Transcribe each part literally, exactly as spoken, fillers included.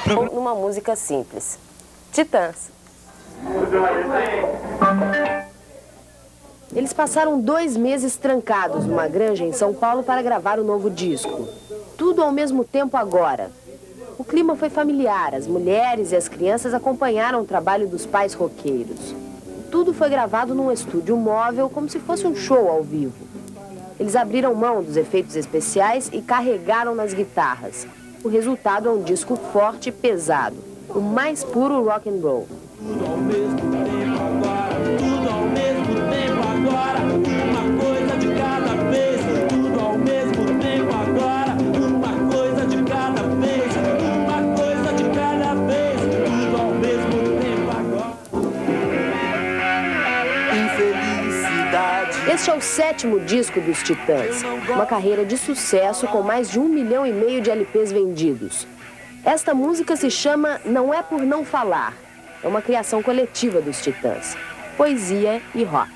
Ou numa música simples. Titãs. Eles passaram dois meses trancados numa granja em São Paulo para gravar o novo disco. Tudo ao mesmo tempo agora. O clima foi familiar, as mulheres e as crianças acompanharam o trabalho dos pais roqueiros. Tudo foi gravado num estúdio móvel, como se fosse um show ao vivo. Eles abriram mão dos efeitos especiais e carregaram nas guitarras. O resultado é um disco forte e pesado, o mais puro rock and roll. Tudo ao mesmo tempo agora, tudo ao mesmo tempo agora, uma coisa de cada vez, tudo ao mesmo tempo agora, uma coisa de cada vez, uma coisa de cada vez, tudo ao mesmo tempo agora. Infelicidade. Este é o sétimo disco dos Titãs, uma carreira de sucesso com mais de um milhão e meio de L Ps vendidos. Esta música se chama Não É Por Não Falar. É uma criação coletiva dos Titãs. Poesia e rock.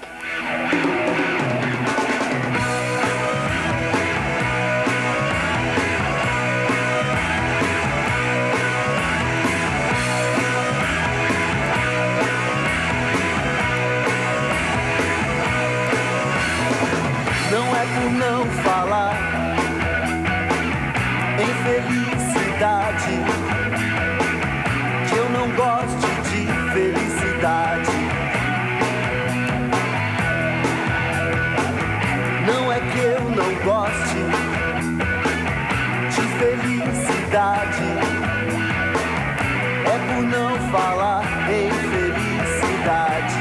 Não é por não falar em felicidade que eu não gosto de felicidade. Não é que eu não goste de felicidade, é por não falar em felicidade.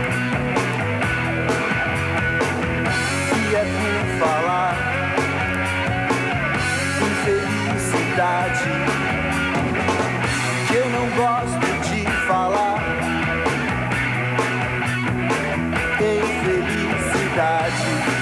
E é por falar em felicidade que eu não gosto de falar em felicidade.